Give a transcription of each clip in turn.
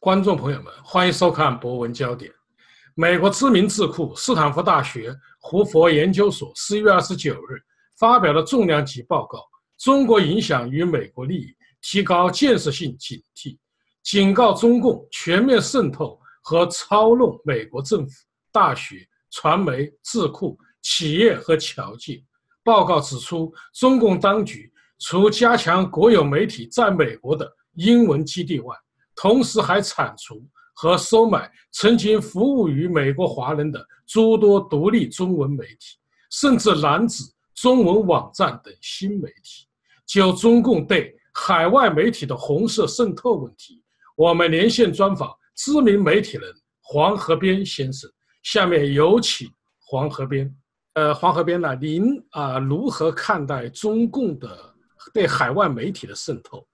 观众朋友们，欢迎收看博文焦点。美国知名智库斯坦福大学胡佛研究所4月29日发表了重量级报告《中国影响与美国利益》，提高建设性警惕，警告中共全面渗透和操弄美国政府、大学、传媒、智库、企业和侨界。报告指出，中共当局除加强国有媒体在美国的英文基地外，同时还铲除和收买曾经服务于美国华人的诸多独立中文媒体，甚至拦止中文网站等新媒体。就中共对海外媒体的红色渗透问题，我们连线专访知名媒体人黄河边先生。下面有请黄河边。黄河边呢，您如何看待中共的对海外媒体的渗透？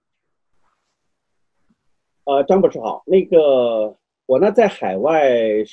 张博士好，我呢在海外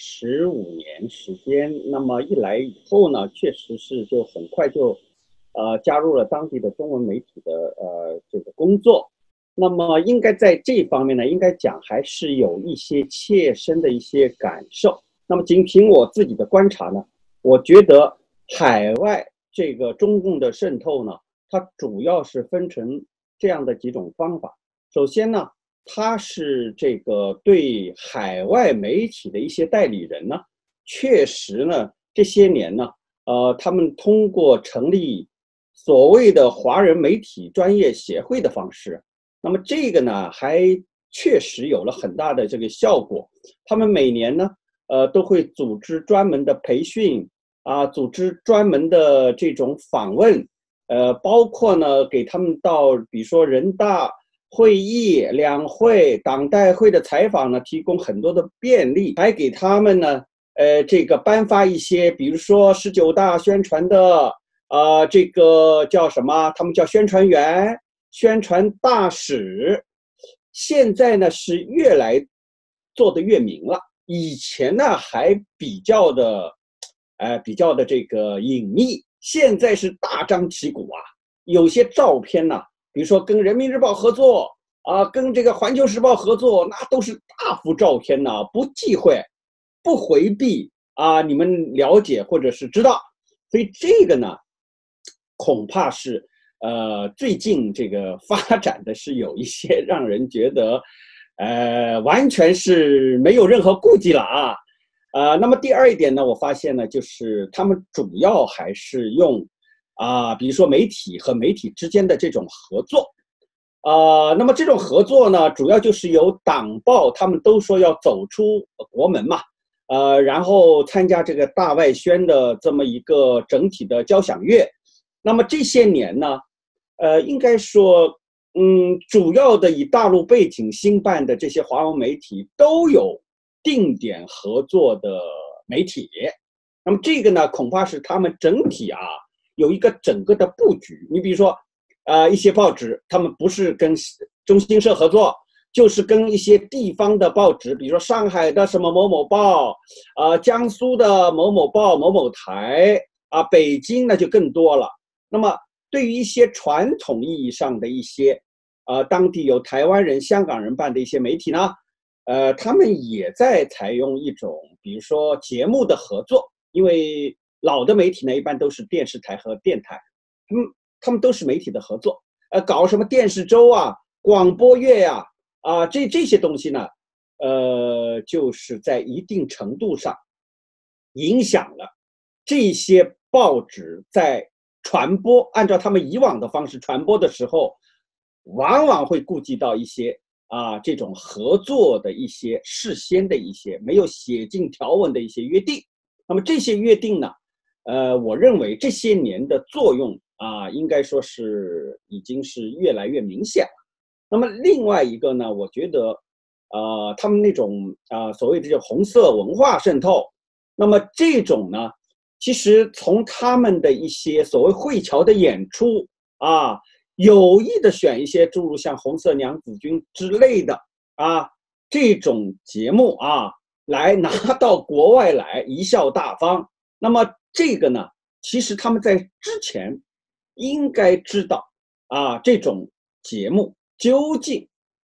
15年时间，那么一来以后呢，确实是就很快就加入了当地的中文媒体的这个工作。那么应该在这方面呢，应该讲还是有一些切身的一些感受。那么仅凭我自己的观察呢，我觉得海外这个中共的渗透呢，它主要是分成这样的几种方法。首先呢，他是这个对海外媒体的一些代理人呢，确实呢这些年呢，他们通过成立所谓的华人媒体专业协会的方式，那么这个呢还确实有了很大的这个效果。他们每年呢，都会组织专门的培训组织专门的这种访问，包括呢给他们到比如说人大会议、两会、党代会的采访呢，提供很多的便利，还给他们呢，这个颁发一些，比如说19大宣传的，这个叫什么？他们叫宣传员、宣传大使。现在呢是越来做得越明了，以前呢还比较的这个隐秘，现在是大张旗鼓啊，有些照片呢。比如说跟人民日报合作跟这个环球时报合作，那都是大幅照片呢，不忌讳，不回避你们了解或者是知道。所以这个呢，恐怕是最近这个发展的是有一些让人觉得完全是没有任何顾忌了那么第二一点呢，我发现呢，就是他们主要还是用比如说媒体和媒体之间的这种合作，那么这种合作呢，主要就是由党报他们都说要走出国门嘛，然后参加这个大外宣的这么一个整体的交响乐。那么这些年呢，应该说，主要的以大陆背景兴办的这些华文媒体都有定点合作的媒体。那么这个呢，恐怕是他们整体有一个整个的布局。你比如说，一些报纸，他们不是跟中新社合作，就是跟一些地方的报纸，比如说上海的什么某某报，江苏的某某报、某某台，北京那就更多了。那么对于一些传统意义上的一些，当地有台湾人、香港人办的一些媒体呢，他们也在采用一种，比如说节目的合作，因为老的媒体呢，一般都是电视台和电台，他们都是媒体的合作，搞什么电视周广播月这些东西呢，就是在一定程度上影响了这些报纸在传播，按照他们以往的方式传播的时候，往往会顾及到一些这种合作的一些事先的一些没有写进条文的一些约定。那么这些约定呢，我认为这些年的作用应该说是已经是越来越明显了。那么另外一个呢，我觉得他们那种所谓的叫红色文化渗透，那么这种呢，其实从他们的一些所谓会侨的演出有意的选一些诸如像红色娘子军之类的这种节目来拿到国外来贻笑大方。那么这个呢，其实他们在之前应该知道这种节目究竟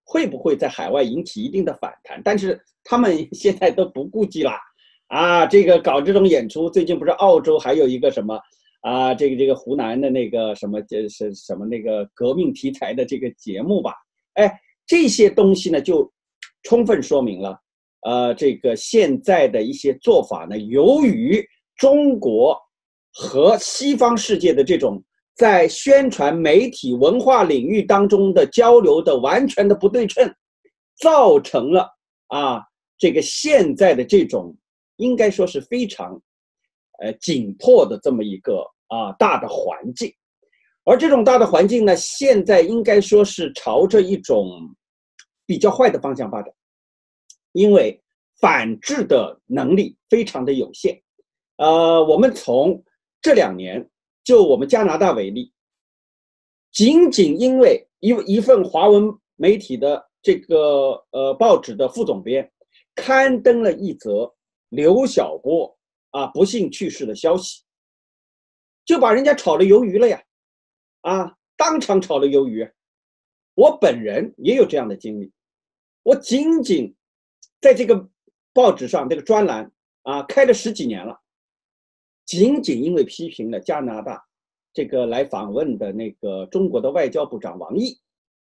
会不会在海外引起一定的反弹？但是他们现在都不顾忌了啊，这个搞这种演出，最近不是澳洲还有一个什么啊，这个湖南的那个什么是什么那个革命题材的这个节目吧？哎，这些东西呢，就充分说明了，这个现在的一些做法呢，由于中国和西方世界的这种在宣传、媒体、文化领域当中的交流的完全的不对称，造成了这个现在的这种应该说是非常紧迫的这么一个大的环境。而这种大的环境呢，现在应该说是朝着一种比较坏的方向发展，因为反制的能力非常的有限。我们从这2年，就我们加拿大为例，仅仅因为一份华文媒体的这个报纸的副总编刊登了一则刘晓波不幸去世的消息，就把人家炒了鱿鱼了呀！当场炒了鱿鱼。我本人也有这样的经历，我仅仅在这个报纸上这个专栏开了10几年了，仅仅因为批评了加拿大这个来访问的那个中国的外交部长王毅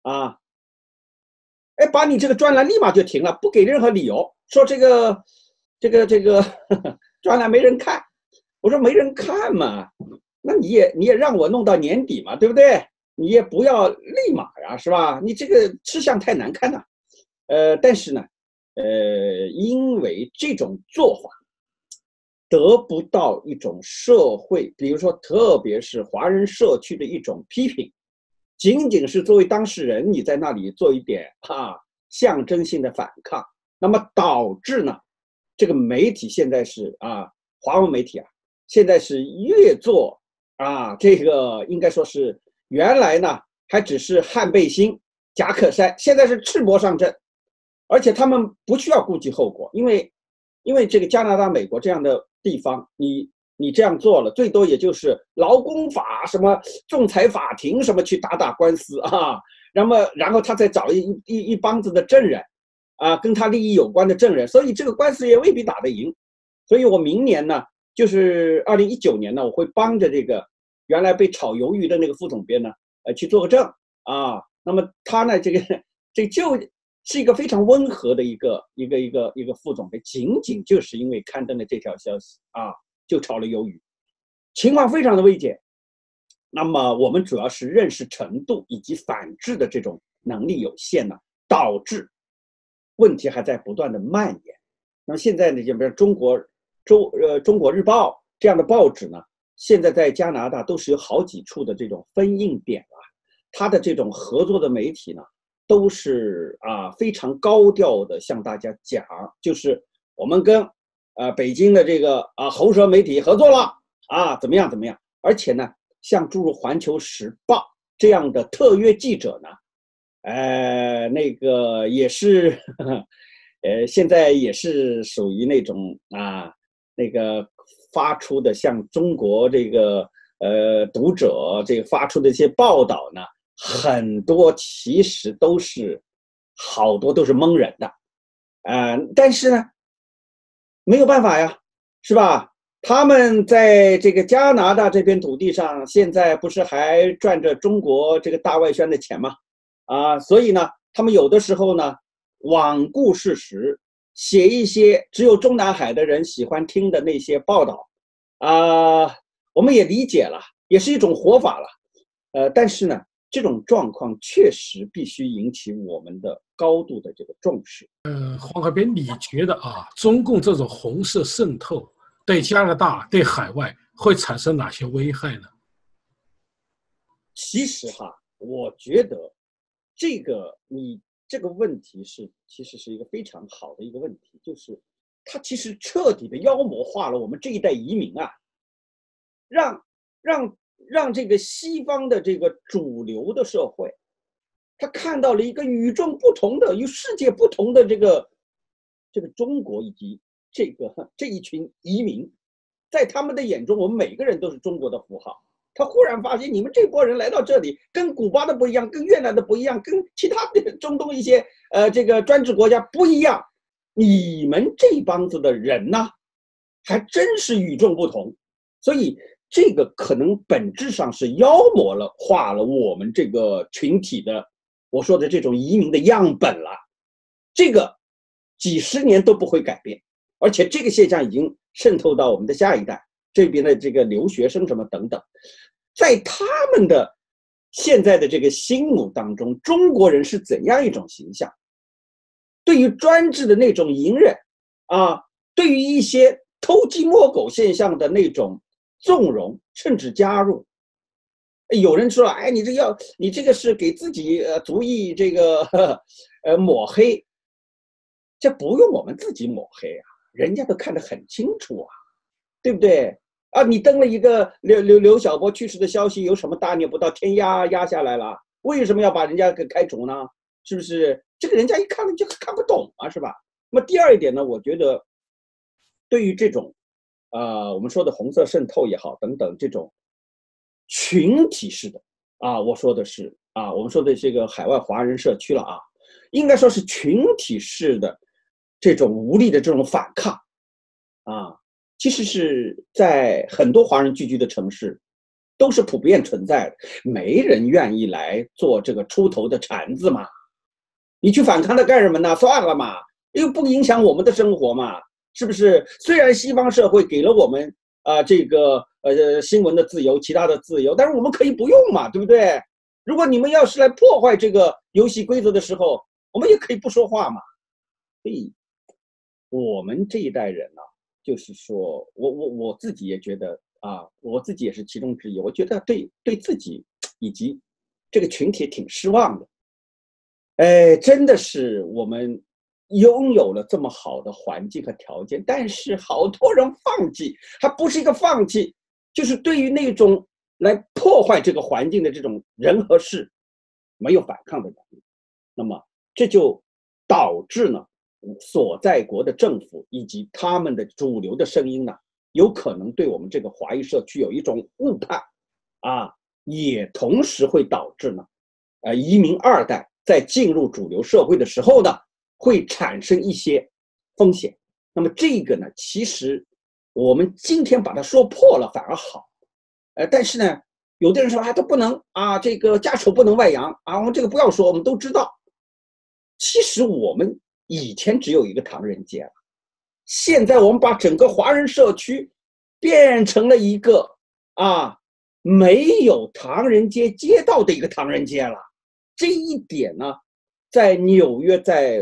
把你这个专栏立马就停了，不给任何理由，说这个专栏没人看。我说没人看嘛，那你也让我弄到年底嘛，对不对？你也不要立马呀，是吧？你这个吃相太难看了。但是呢，因为这种做法得不到一种社会，比如说特别是华人社区的一种批评，仅仅是作为当事人，你在那里做一点象征性的反抗，那么导致呢，这个媒体现在是华文媒体现在是越做这个应该说是原来呢还只是汉背心夹克衫，现在是赤膊上阵，而且他们不需要顾及后果，因为这个加拿大、美国这样的地方，你这样做了，最多也就是劳工法、什么仲裁法庭什么去打官司然后他再找一帮子的证人跟他利益有关的证人，所以这个官司也未必打得赢。所以我明年呢，就是2019年呢，我会帮着这个原来被炒鱿鱼的那个副总编呢，去做个证那么他呢，这就是一个非常温和的一个副总编，仅仅就是因为刊登了这条消息就炒了鱿鱼，情况非常的危险。那么我们主要是认识程度以及反制的这种能力有限呢，导致问题还在不断的蔓延。那么现在呢，就比如中国日报这样的报纸呢，现在在加拿大都是有好几处的这种分印点它的这种合作的媒体呢，都是非常高调的向大家讲，就是我们跟北京的这个喉舌媒体合作了怎么样，而且呢，像诸如环球时报这样的特约记者呢，那个也是现在也是属于那种那个发出的向中国这个读者这个发出的一些报道呢，很多其实都是好多都是蒙人的但是呢没有办法呀，是吧？他们在这个加拿大这片土地上，现在不是还赚着中国这个大外宣的钱吗？所以呢，他们有的时候呢，罔顾事实，写一些只有中南海的人喜欢听的那些报道我们也理解了，也是一种活法了。但是呢，这种状况确实必须引起我们的高度的这个重视。 黄海边，你觉得中共这种红色渗透对加拿大、对海外会产生哪些危害呢？ 其实我觉得你这个问题其实是一个非常好的一个问题，就是它其实彻底的妖魔化了我们这一代移民让这个西方的这个主流的社会，他看到了一个与众不同的、与世界不同的这个中国，以及这一群移民，在他们的眼中，我们每个人都是中国的符号他忽然发现你们这波人来到这里，跟古巴的不一样，跟越南的不一样，跟其他的中东一些这个专制国家不一样，你们这帮子的人呢，还真是与众不同。所以这个可能本质上是妖魔化了我们这个群体的，我说的这种移民的样本了。这个几十年都不会改变，而且这个现象已经渗透到我们的下一代这边的这个留学生什么等等，在他们的现在的这个心目当中，中国人是怎样一种形象？对于专制的那种隐忍啊，对于一些偷鸡摸狗现象的那种纵容，甚至加入。有人说，哎，你这个是给自己足以这个抹黑，这不用我们自己抹黑啊，人家都看得很清楚啊，对不对？啊，你登了一个刘晓波去世的消息，有什么大逆不道？天压下来了，为什么要把人家给开除呢？是不是？这个人家一看就看不懂啊，是吧？那么第二一点呢，我觉得对于这种我们说的红色渗透也好等等这种群体式的我说的是我们说的这个海外华人社区了应该说是群体式的这种无力的这种反抗其实是在很多华人聚居的城市都是普遍存在的，没人愿意来做这个出头的铲子嘛。你去反抗它干什么呢？算了嘛，又不影响我们的生活嘛，是不是？虽然西方社会给了我们这个新闻的自由，其他的自由，但是我们可以不用嘛，对不对？如果你们要是来破坏这个游戏规则的时候，我们也可以不说话嘛。所以，我们这一代人呢，就是说我自己也觉得我自己也是其中之一，我觉得对自己以及这个群体挺失望的。真的是我们拥有了这么好的环境和条件，但是好多人放弃，还不是一个放弃，就是对于那种来破坏这个环境的这种人和事，没有反抗的能力。那么这就导致呢，所在国的政府以及他们的主流的声音呢，有可能对我们这个华裔社区有一种误判也同时会导致呢，移民二代在进入主流社会的时候呢，会产生一些风险。那么这个呢，其实我们今天把它说破了反而好，但是呢，有的人说都不能这个家丑不能外扬我们这个不要说，我们都知道。其实我们以前只有一个唐人街了，现在我们把整个华人社区变成了一个没有唐人街街道的一个唐人街了。这一点呢，在纽约，在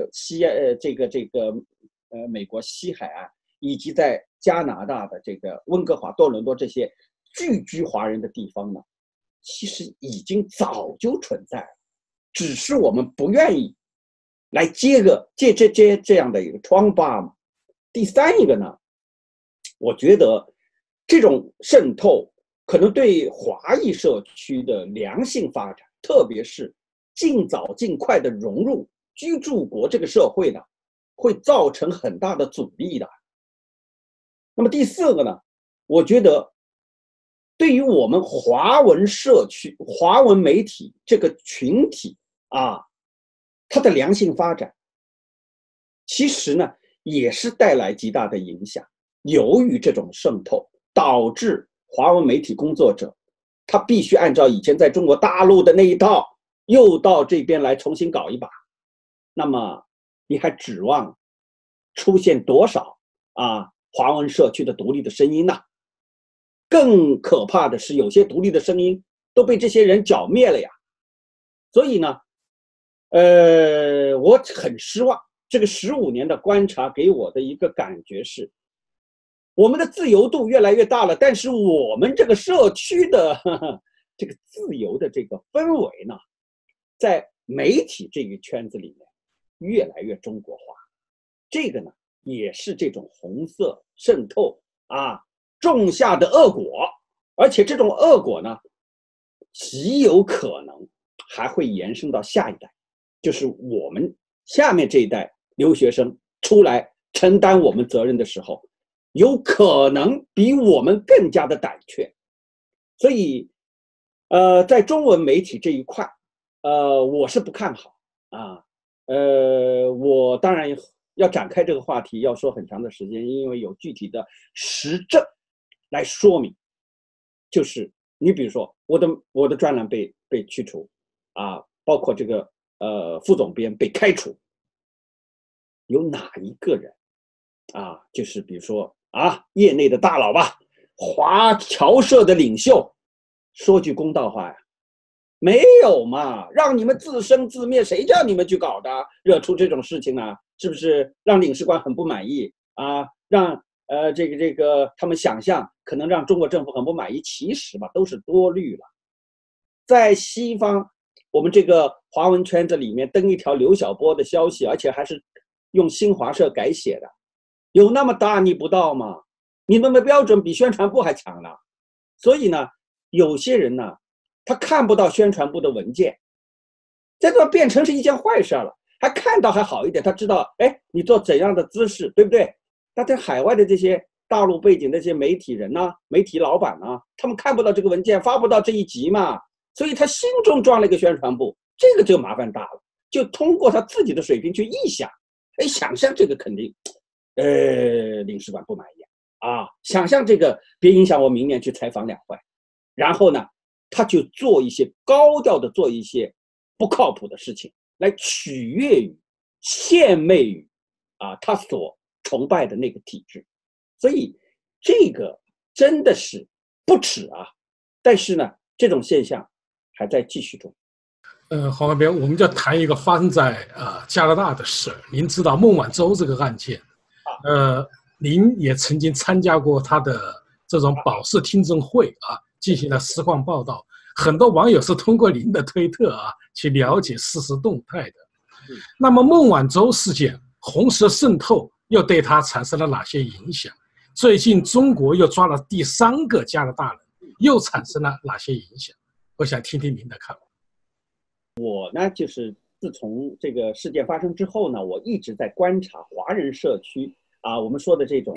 美国西海岸，以及在加拿大的这个温哥华、多伦多这些聚居华人的地方呢，其实已经早就存在了，只是我们不愿意来揭这样的一个疮疤嘛。第三一个呢，我觉得这种渗透可能对华裔社区的良性发展，特别是尽早尽快的融入居住国这个社会呢，会造成很大的阻力的。那么第四个呢，我觉得对于我们华文社区、华文媒体这个群体它的良性发展，其实呢也是带来极大的影响。由于这种渗透，导致华文媒体工作者他必须按照以前在中国大陆的那一套，又到这边来重新搞一把。那么你还指望出现多少华文社区的独立的声音呢？更可怕的是，有些独立的声音都被这些人剿灭了呀。所以呢我很失望。这个15年的观察给我的一个感觉是，我们的自由度越来越大了，但是我们这个社区的这个自由的这个氛围呢，在媒体这个圈子里面越来越中国化。这个呢，也是这种红色渗透种下的恶果，而且这种恶果呢，极有可能还会延伸到下一代，就是我们下面这一代留学生出来承担我们责任的时候，有可能比我们更加的胆怯。所以在中文媒体这一块，我是不看好啊。我当然要展开这个话题，要说很长的时间，因为有具体的实证来说明。就是你比如说，我的专栏被去除，啊，包括这个副总编被开除，有哪一个人啊？就是比如说啊，业内的大佬吧，华侨社的领袖，说句公道话呀，没有嘛，让你们自生自灭，谁叫你们去搞的，惹出这种事情呢？是不是让领事馆很不满意啊？让这个他们想象可能让中国政府很不满意，其实吧都是多虑了。在西方，我们这个华文圈子里面登一条刘晓波的消息，而且还是用新华社改写的，有那么大逆不道吗？你们的标准比宣传部还强呢。所以呢，有些人呢，他看不到宣传部的文件，这就变成是一件坏事了。还看到还好一点，他知道，哎，你做怎样的姿势，对不对？但在海外的这些大陆背景的这些媒体人呢、媒体老板呢，他们看不到这个文件，发不到这一集嘛，所以他心中装了一个宣传部，这个就麻烦大了。就通过他自己的水平去臆想，哎，想象这个肯定，领事馆不满意啊，想象这个别影响我明年去采访两会，然后呢，他就做一些高调的做一些不靠谱的事情，来取悦于、献媚于啊他所崇拜的那个体制，所以这个真的是不耻啊！但是呢，这种现象还在继续中。 黄文斌，我们就谈一个发生在加拿大的事。您知道孟晚舟这个案件，您也曾经参加过他的这种保释听证会啊，进行了实况报道。很多网友是通过您的推特啊去了解事实动态的。那么孟晚舟事件，红色渗透又对他产生了哪些影响？最近中国又抓了第3个加拿大人，又产生了哪些影响？我想听听您的看法。 我呢，就是自从这个事件发生之后呢，我一直在观察华人社区啊，我们说的这种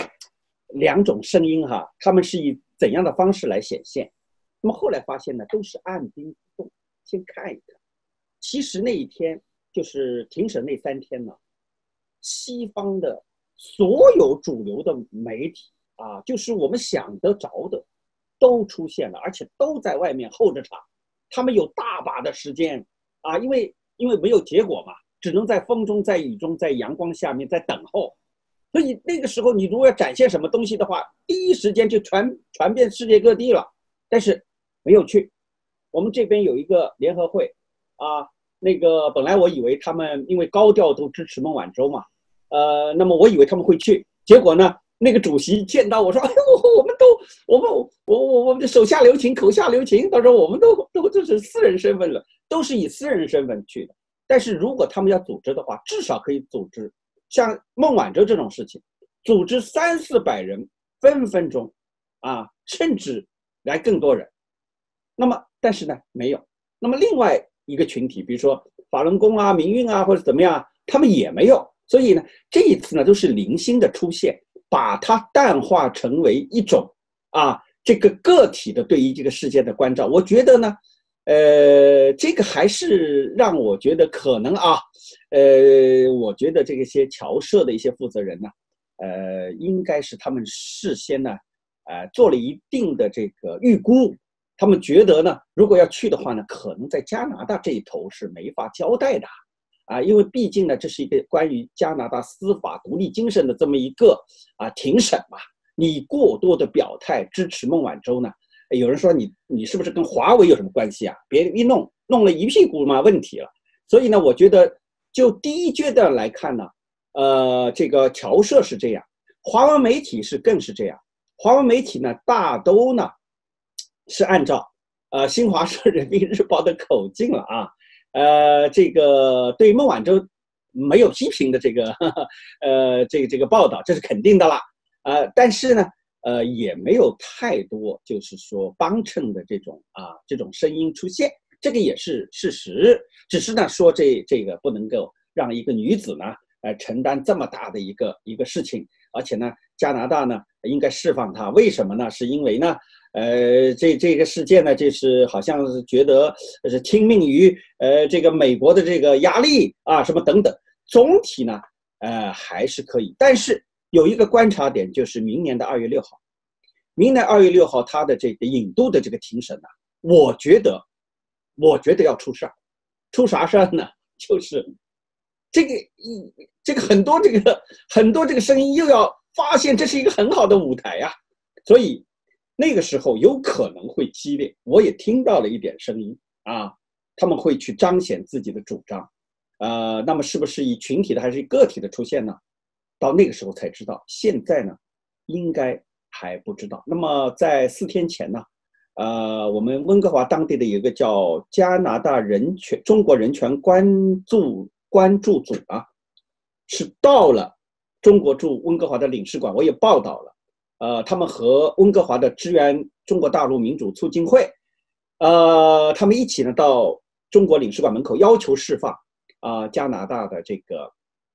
2种声音哈，他们是以怎样的方式来显现？那么后来发现呢，都是按兵不动，先看一看。其实那一天就是庭审那3天呢，西方的所有主流的媒体啊，就是我们想得着的，都出现了，而且都在外面候着场。他们有大把的时间啊，因为没有结果嘛，只能在风中、在雨中、在阳光下面在等候。所以那个时候，你如果要展现什么东西的话，第一时间就传遍世界各地了。但是没有去。我们这边有一个联合会啊，那个本来我以为他们因为高调都支持孟晚舟嘛，那么我以为他们会去，结果呢，那个主席见到我说：“哎呦，我们的手下留情，口下留情。”他说：“我们都这是私人身份了，都是以私人身份去的。但是如果他们要组织的话，至少可以组织像孟晚舟这种事情，组织300-400人，分分钟啊，甚至来更多人。那么，但是呢，没有。那么另外一个群体，比如说法轮功啊、民运啊，或者怎么样，他们也没有。所以呢，这一次呢，都是零星的出现，把它淡化成为一种这个个体的对于这个事件的关照。我觉得呢，这个还是让我觉得可能我觉得这些侨社的一些负责人呢，应该是他们事先呢，做了一定的这个预估。他们觉得呢，如果要去的话呢，可能在加拿大这一头是没法交代的因为毕竟呢，这是一个关于加拿大司法独立精神的这么一个庭审嘛。你过多的表态支持孟晚舟呢，有人说你是不是跟华为有什么关系啊？别一弄了一屁股嘛问题了。所以呢，我觉得就第一阶段来看呢，这个侨社是这样，华文媒体更是这样。华文媒体呢，大都呢是按照新华社、人民日报的口径了这个对孟晚舟没有批评的这个这个报道，这是肯定的了但是呢也没有太多就是说帮衬的这种声音出现，这个也是事实。只是呢说这个不能够让一个女子呢承担这么大的一个事情而且呢，加拿大呢应该释放他。为什么呢？是因为呢，这个事件呢，就是好像是觉得是听命于这个美国的这个压力啊，什么等等。总体呢，还是可以。但是有一个观察点，就是明年的2月6号，明年2月6号他的这个引渡的这个庭审呢，我觉得要出事儿。出啥事儿呢？就是这个很多这个声音又要发现这是一个很好的舞台呀，所以那个时候有可能会激烈。我也听到了一点声音啊，他们会去彰显自己的主张，那么是不是以群体的还是以个体的出现呢？到那个时候才知道，现在呢应该还不知道。那么在4天前呢，我们温哥华当地的有一个叫加拿大中国人权关注组啊，是到了中国驻温哥华的领事馆，我也报道了。他们和温哥华的支援中国大陆民主促进会，他们一起呢到中国领事馆门口要求释放加拿大的这个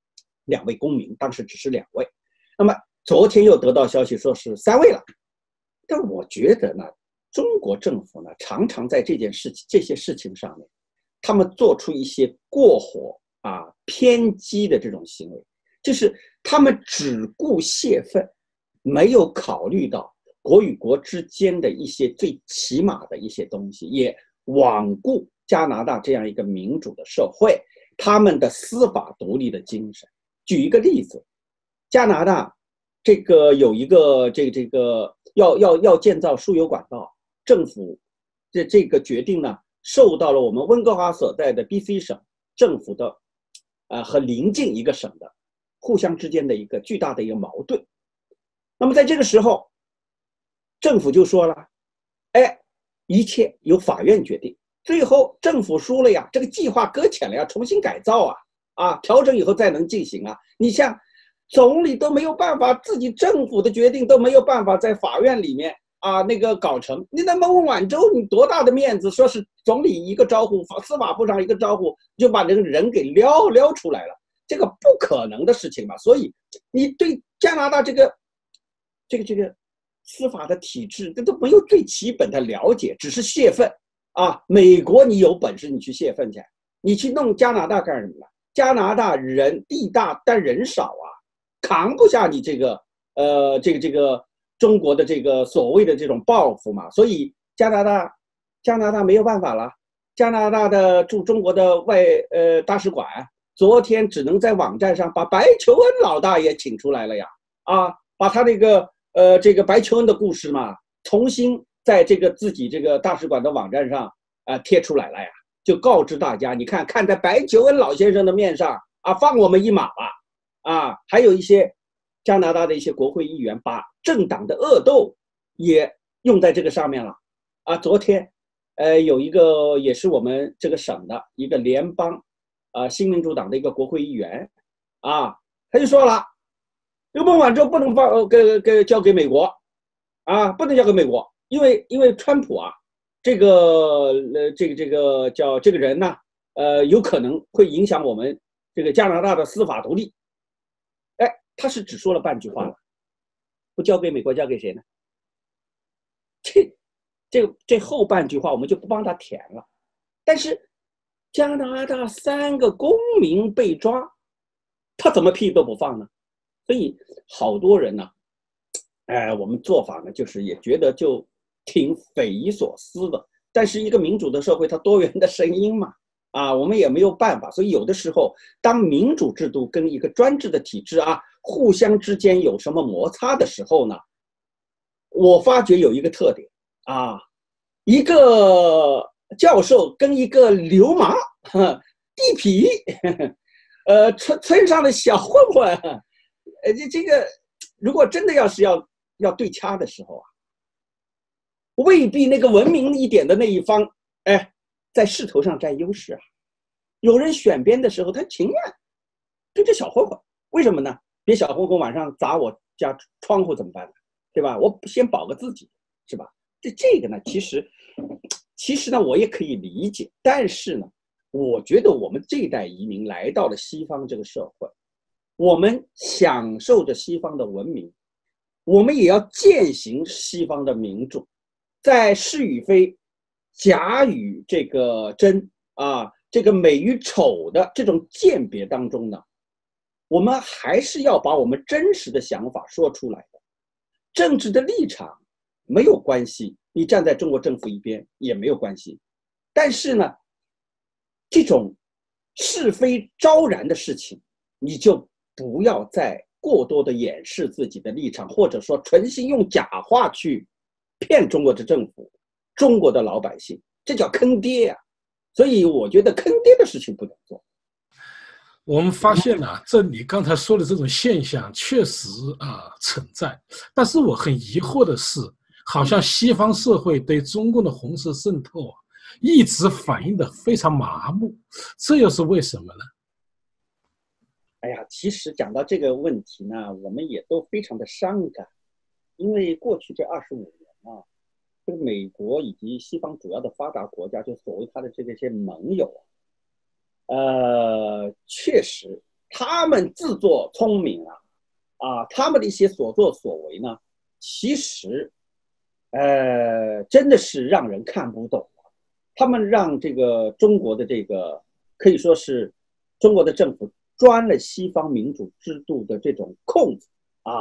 2位公民，当时只是2位。那么昨天又得到消息说是3位了。但我觉得呢，中国政府呢常常在这些事情上面，他们做出一些过火偏激的这种行为，就是他们只顾泄愤，没有考虑到国与国之间的一些最起码的一些东西，也罔顾加拿大这样一个民主的社会，他们的司法独立的精神。举一个例子，加拿大这个有一个这个要建造输油管道，政府这个决定呢，受到了我们温哥华所在的 BC 省政府的和邻近一个省的互相之间的一个巨大的一个矛盾。那么在这个时候，政府就说了，一切由法院决定。最后政府输了呀，这个计划搁浅了，要重新改造调整以后再能进行啊。你像总理都没有办法，自己政府的决定都没有办法在法院里面那个搞成。你那么孟晚舟，你多大的面子，说是总理一个招呼，司法部长一个招呼，就把这个人给撩出来了，这个不可能的事情嘛。所以你对加拿大这个司法的体制，这都没有最基本的了解，只是泄愤美国你有本事你去泄愤去，你去弄加拿大干什么？加拿大人地大但人少扛不下你这个中国的这个所谓的这种报复嘛。所以加拿大没有办法了。加拿大的驻中国的大使馆昨天只能在网站上把白求恩老大爷请出来了呀，把他这个白求恩的故事嘛，重新在这个自己这个大使馆的网站上贴出来了呀，就告知大家，你看在白求恩老先生的面上放我们一马吧。还有一些加拿大的一些国会议员把政党的恶斗也用在这个上面了昨天有一个也是我们这个省的一个联邦新民主党的一个国会议员他就说了，这个孟晚舟不能交给美国不能交给美国，因为川普这个叫这个人呢有可能会影响我们这个加拿大的司法独立。他是只说了半句话了，不交给美国交给谁呢？这后半句话我们就不帮他填了。但是加拿大3个公民被抓，他怎么屁都不放呢？所以好多人呢我们做法呢就是也觉得就挺匪夷所思的。但是一个民主的社会它多元的声音嘛我们也没有办法。所以有的时候当民主制度跟一个专制的体制互相之间有什么摩擦的时候呢，我发觉有一个特点一个教授跟一个流氓地痞村上的小混混这个如果真的要对掐的时候未必那个文明一点的那一方在势头上占优势有人选边的时候他情愿跟这小混混，为什么呢？别小混混晚上砸我家窗户怎么办呢？对吧？我先保个自己，是吧？这个呢其实呢我也可以理解。但是呢我觉得我们这一代移民来到了西方这个社会， 我们享受着西方的文明，我们也要践行西方的民主，在是与非、假与这个真啊，这个美与丑的这种鉴别当中呢，我们还是要把我们真实的想法说出来的。政治的立场没有关系，你站在中国政府一边也没有关系，但是呢，这种是非昭然的事情，你就不要再过多的掩饰自己的立场，或者说存心用假话去骗中国的政府、中国的老百姓，这叫坑爹啊！所以我觉得坑爹的事情不能做。 我们发现这你刚才说的这种现象确实存在，但是我很疑惑的是，好像西方社会对中共的红色渗透一直反应的非常麻木，这又是为什么呢？ 哎呀，其实讲到这个问题呢，我们也都非常的伤感，因为过去这25年啊，这个美国以及西方主要的发达国家，就所谓他的这些盟友确实他们自作聪明他们的一些所作所为呢，其实真的是让人看不懂。他们让这个中国的这个可以说是中国的政府钻了西方民主制度的这种空子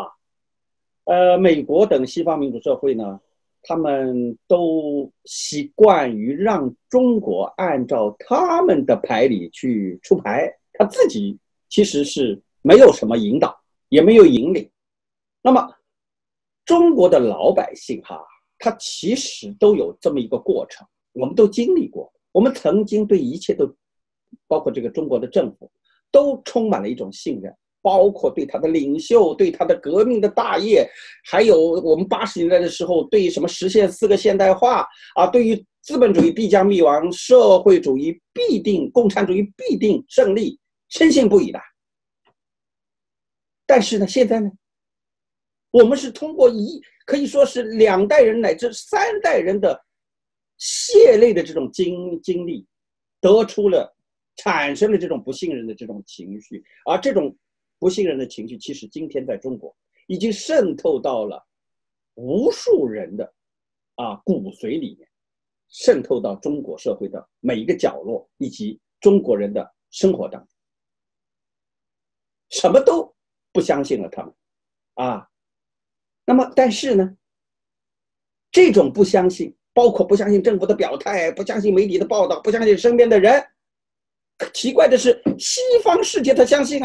美国等西方民主社会呢，他们都习惯于让中国按照他们的牌理去出牌，他自己其实是没有什么引导，也没有引领。那么中国的老百姓他其实都有这么一个过程，我们都经历过，我们曾经对一切都，包括这个中国的政府，都充满了一种信任，包括对他的领袖，对他的革命的大业，还有我们80年代的时候对什么实现4个现代化对于资本主义必将灭亡，社会主义必定，共产主义必定胜利，深信不疑的。但是呢，现在呢，我们是通过可以说是2代人乃至3代人的血泪的这种经历，产生了这种不信任的这种情绪，而这种不信任的情绪，其实今天在中国已经渗透到了无数人的骨髓里面，渗透到中国社会的每一个角落，以及中国人的生活当中，什么都不相信了他们那么但是呢，这种不相信，包括不相信政府的表态，不相信媒体的报道，不相信身边的人，奇怪的是西方世界他相信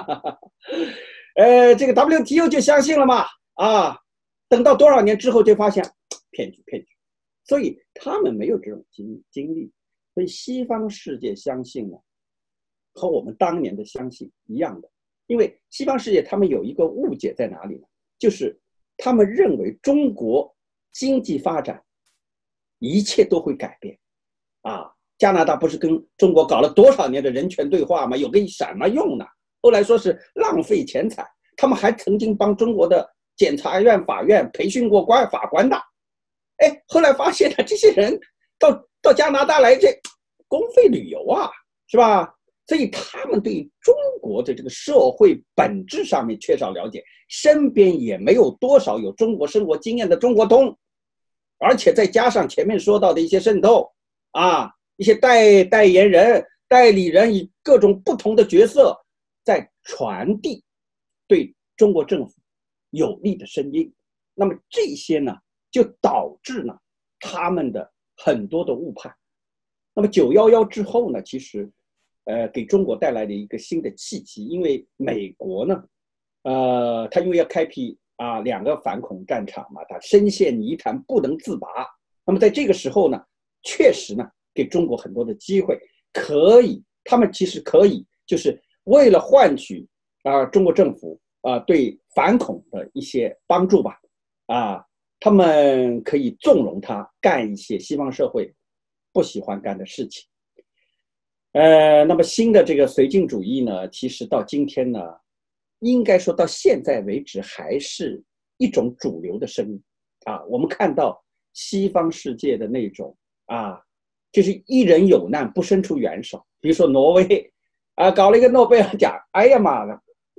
这个 WTO 就相信了嘛等到多少年之后就发现骗局，所以他们没有这种经历，所以西方世界相信呢，和我们当年的相信一样的，因为西方世界他们有一个误解在哪里呢？就是他们认为中国经济发展一切都会改变加拿大不是跟中国搞了多少年的人权对话吗？有个什么用呢？后来说是浪费钱财，他们还曾经帮中国的检察院、法院培训过法官的。后来发现这些人到加拿大来这公费旅游是吧？所以他们对中国的这个社会本质上面缺少了解，身边也没有多少有中国生活经验的中国通，而且再加上前面说到的一些渗透一些代言人、代理人以各种不同的角色在传递对中国政府有利的声音，那么这些呢，就导致呢他们的很多的误判。那么911之后呢，其实给中国带来了一个新的契机，因为美国呢，他因为要开辟2个反恐战场嘛，他深陷泥潭不能自拔。那么在这个时候呢，确实呢，给中国很多的机会，他们其实可以，就是为了换取中国政府对反恐的一些帮助吧，他们可以纵容他干一些西方社会不喜欢干的事情。那么新的这个绥靖主义呢，其实到今天呢，应该说到现在为止还是一种主流的声音我们看到西方世界的那种就是一人有难不伸出援手，比如说挪威搞了一个诺贝尔奖，哎呀妈的，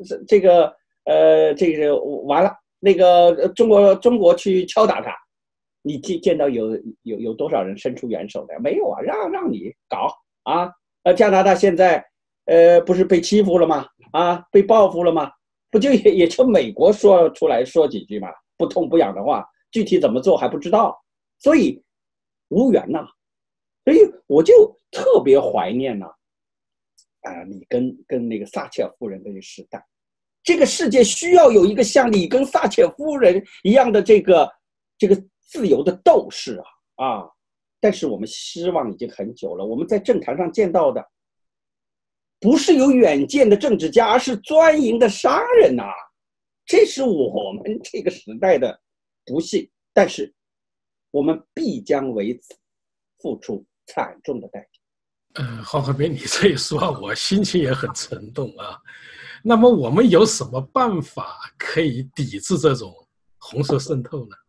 完了，那个中国去敲打他，你见到有多少人伸出援手的？没有啊，让你搞啊！加拿大现在不是被欺负了吗？啊，被报复了吗？不就也就美国说出来说几句嘛，不痛不痒的话，具体怎么做还不知道，所以无缘呐。所以我就特别怀念呐，里跟那个撒切尔夫人的时代，这个世界需要有一个像里根撒切尔夫人一样的这个自由的斗士啊！但是我们失望已经很久了，我们在政坛上见到的不是有远见的政治家，而是专营的商人呐！这是我们这个时代的不幸，但是我们必将为此付出惨重的代价。 黄和平，你这一说，我心情也很沉重啊。那么我们有什么办法可以抵制这种红色渗透呢？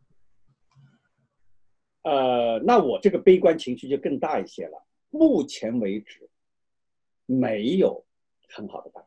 那我这个悲观情绪就更大一些了。目前为止，没有很好的办法。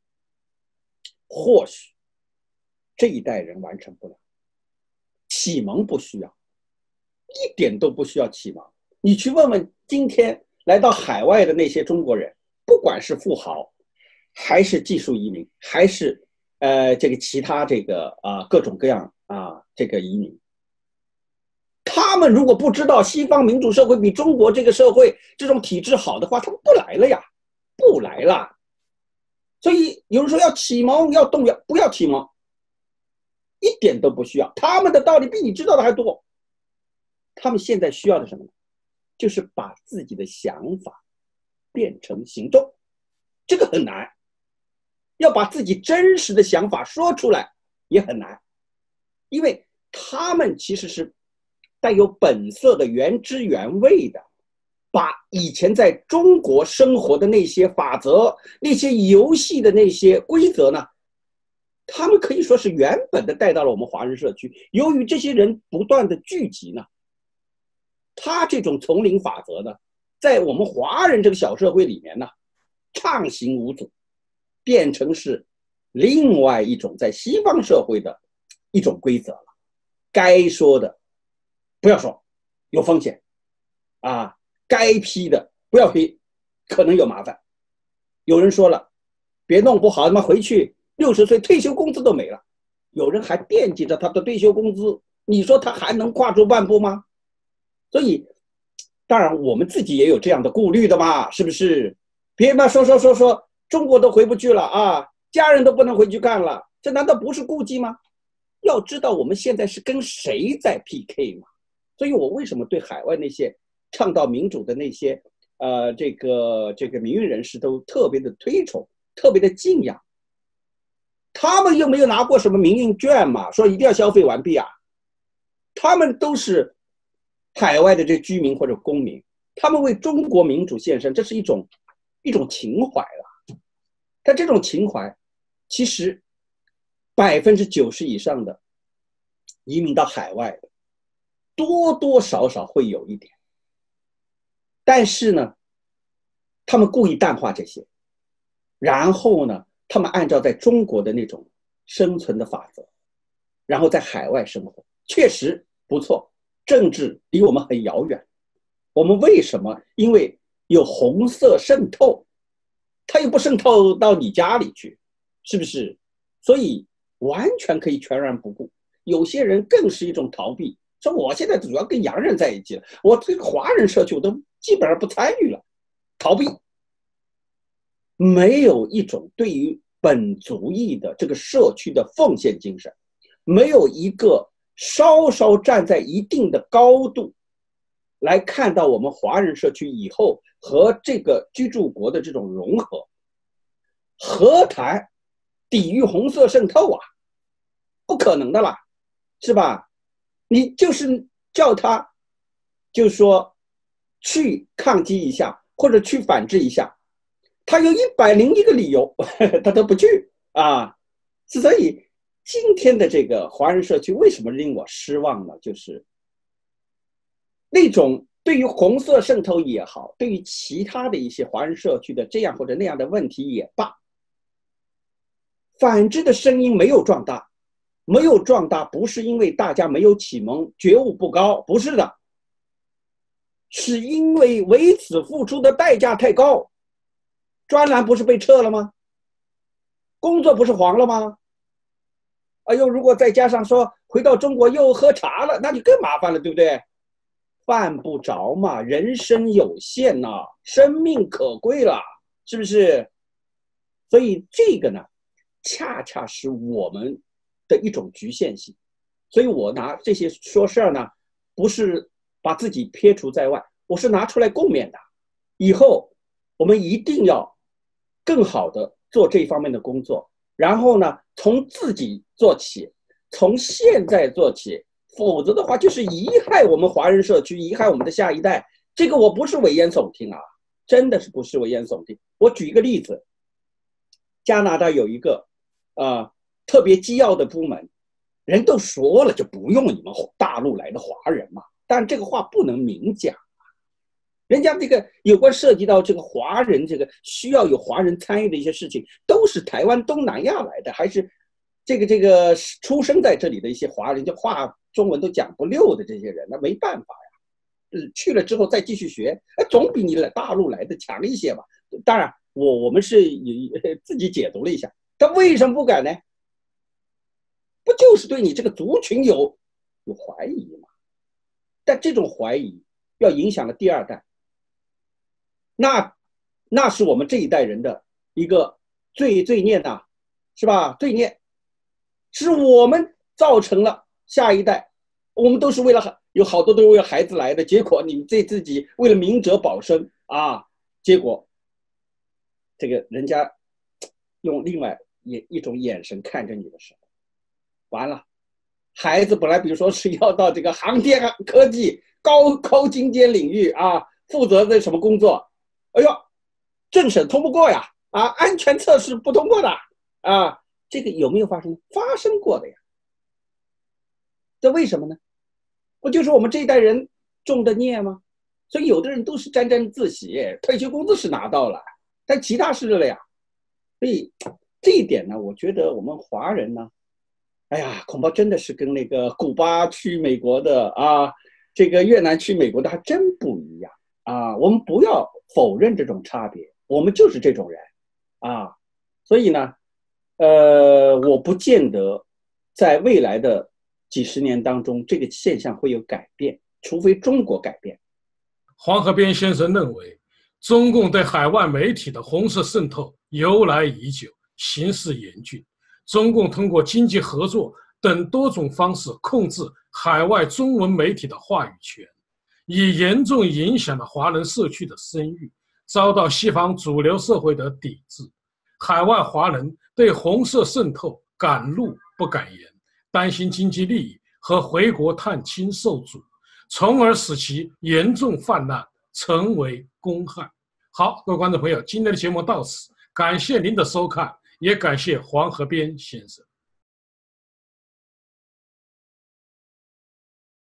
或许这一代人完成不了，启蒙不需要，一点都不需要启蒙。你去问问今天来到海外的那些中国人，不管是富豪，还是技术移民，还是这个其他这个各种各样这个移民，他们如果不知道西方民主社会比中国这个社会这种体制好的话，他们不来了呀，不来了。所以有人说要启蒙，要动员，不要启蒙，一点都不需要。他们的道理比你知道的还多。他们现在需要的什么呢？就是把自己的想法变成行动，这个很难。要把自己真实的想法说出来也很难，因为他们其实是带有本色的、原汁原味的，把以前在中国生活的那些法则、那些游戏的那些规则呢，他们可以说是原本的带到了我们华人社区。由于这些人不断的聚集呢，他这种丛林法则呢，在我们华人这个小社会里面呢，畅行无阻，变成是另外一种在西方社会的一种规则了。该说的不要说，有风险啊；该批的不要批，可能有麻烦。有人说了，别弄不好他妈回去60岁退休工资都没了。有人还惦记着他的退休工资，你说他还能跨出半步吗？所以当然我们自己也有这样的顾虑的嘛，是不是？别嘛说中国都回不去了啊，家人都不能回去干了，这难道不是顾忌吗？要知道我们现在是跟谁在 PK 嘛。所以我为什么对海外那些倡导民主的那些这个民运人士都特别的推崇，特别的敬仰。他们又没有拿过什么民运券嘛，说一定要消费完毕啊。他们都是海外的这居民或者公民，他们为中国民主献身，这是一种情怀了。但这种情怀，其实90%以上的移民到海外的，多多少少会有一点。但是呢，他们故意淡化这些，然后呢，他们按照在中国的那种生存的法则，然后在海外生活，确实不错。政治离我们很遥远，我们为什么？因为有红色渗透，它又不渗透到你家里去，是不是？所以完全可以全然不顾。有些人更是一种逃避，说我现在主要跟洋人在一起了，我这个华人社区我都基本上不参与了，逃避。没有一种对于本族裔的这个社区的奉献精神，没有一个稍稍站在一定的高度来看到我们华人社区以后和这个居住国的这种融合，何谈抵御红色渗透啊？不可能的啦，是吧？你就是叫他就是说去抗击一下或者去反制一下，他有101个理由他都不去啊。所以今天的这个华人社区为什么令我失望呢？就是那种对于红色渗透也好，对于其他的一些华人社区的这样或者那样的问题也罢， 反之的声音没有壮大，没有壮大不是因为大家没有启蒙，觉悟不高，不是的，是因为为此付出的代价太高。专栏不是被撤了吗？工作不是黄了吗？哎呦，如果再加上说回到中国又喝茶了，那就更麻烦了，对不对？犯不着嘛，人生有限呐，生命可贵了，是不是？所以这个呢，恰恰是我们的一种局限性。所以我拿这些说事儿呢，不是把自己撇除在外，我是拿出来共勉的。以后我们一定要更好的做这一方面的工作，然后呢，从自己做起，从现在做起，否则的话就是贻害我们华人社区，贻害我们的下一代。这个我不是危言耸听啊，真的是不是危言耸听。我举一个例子，加拿大有一个特别机要的部门，人都说了就不用你们大陆来的华人嘛，但这个话不能明讲。人家这个有关涉及到这个华人，这个需要有华人参与的一些事情，都是台湾东南亚来的，还是这个出生在这里的一些华人，就话中文都讲不溜的这些人，那没办法呀。去了之后再继续学，总比你大陆来的强一些吧。当然，我们是自己解读了一下，他为什么不改呢？不就是对你这个族群有怀疑吗？但这种怀疑要影响了第二代。那是我们这一代人的一个罪孽呐，是吧？罪孽是我们造成了下一代，我们都是为了有好多都是为了孩子来的，结果你自己为了明哲保身啊，结果这个人家用另外一种眼神看着你的时候，完了，孩子本来比如说是要到这个航天科技高精尖领域啊，负责的什么工作。哎呦，政审通不过呀，安全测试不通过的啊，这个有没有发生？发生过的呀。这为什么呢？不就是我们这一代人种的孽吗？所以有的人都是沾沾自喜，退休工资是拿到了，但其他是了呀。所以这一点呢，我觉得我们华人呢，哎呀，恐怕真的是跟那个古巴去美国的这个越南去美国的还真不一样。我们不要否认这种差别，我们就是这种人所以呢，我不见得在未来的几十年当中，这个现象会有改变，除非中国改变。 黄河边先生认为，中共对海外媒体的红色渗透由来已久，形势严峻。中共通过经济合作等多种方式控制海外中文媒体的话语权，以严重影响了华人社区的声誉，遭到西方主流社会的抵制。海外华人对红色渗透敢怒不敢言，担心经济利益和回国探亲受阻，从而使其严重泛滥，成为公害。好，各位观众朋友，今天的节目到此，感谢您的收看，也感谢黄河边先生。